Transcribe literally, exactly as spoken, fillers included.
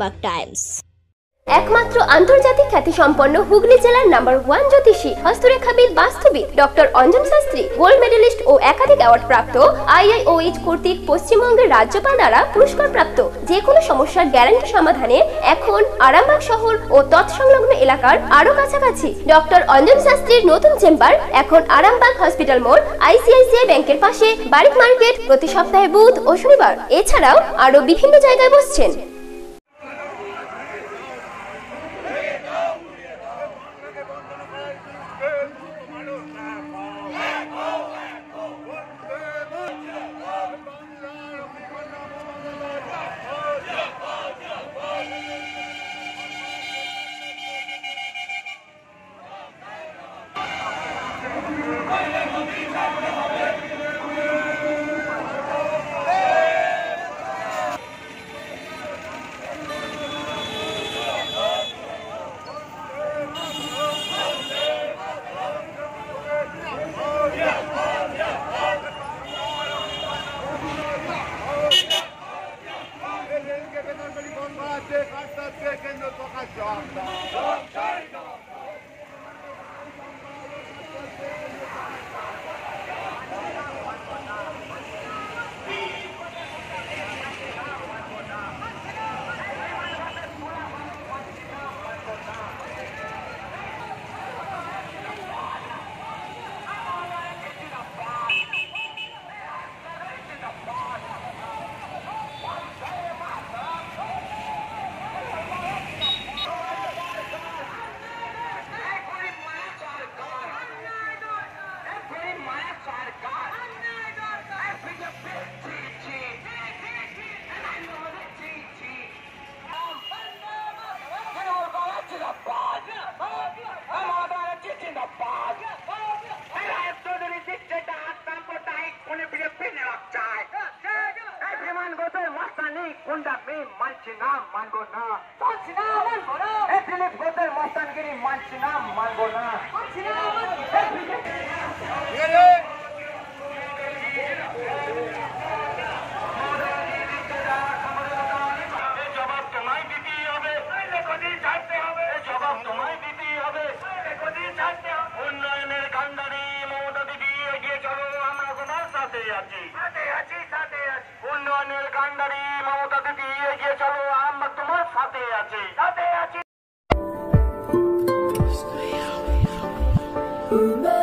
Arambagh Times. একমাত্র আন্তর্জাতিক খ্যাতিসম্পন্ন হুগলি জেলার নাম্বার ওয়ান জ্যোতিষী হস্তরেখাবিদ বাস্তুবিদ doctor Anjan Shastri gold medalist ও একাধিক অ্যাওয়ার্ড প্রাপ্ত আইআইওএইচ কর্তৃক পশ্চিমবঙ্গের রাজ্যপাল দ্বারা পুরস্কার প্রাপ্ত যে কোনো সমস্যার গ্যারান্টি সমাধানে এখন আরামবাগ শহর ও তৎসংলগ্ন এলাকার আরো কাছাকাছি ডক্টর অঞ্জন শাস্ত্রীর নতুন চেম্বার এখন আরামবাগ হসপিটাল মোড় আইসিআইসিআই ব্যাংকের পাশে বারিক মার্কেট, প্রতি সপ্তাহে বুধ ও শনিবার। এছাড়াও আরো বিভিন্ন জায়গায় বসছেন। উন্নয়নের কান্ডারি মমতা দিদি এগিয়ে চলো, আমরা তোমার সাথে আছি, উন্নয়নের কান্ডারি মমতা দিদি এগিয়ে চলো, আমরা তোমার সাথে আছি, সাথে আছি।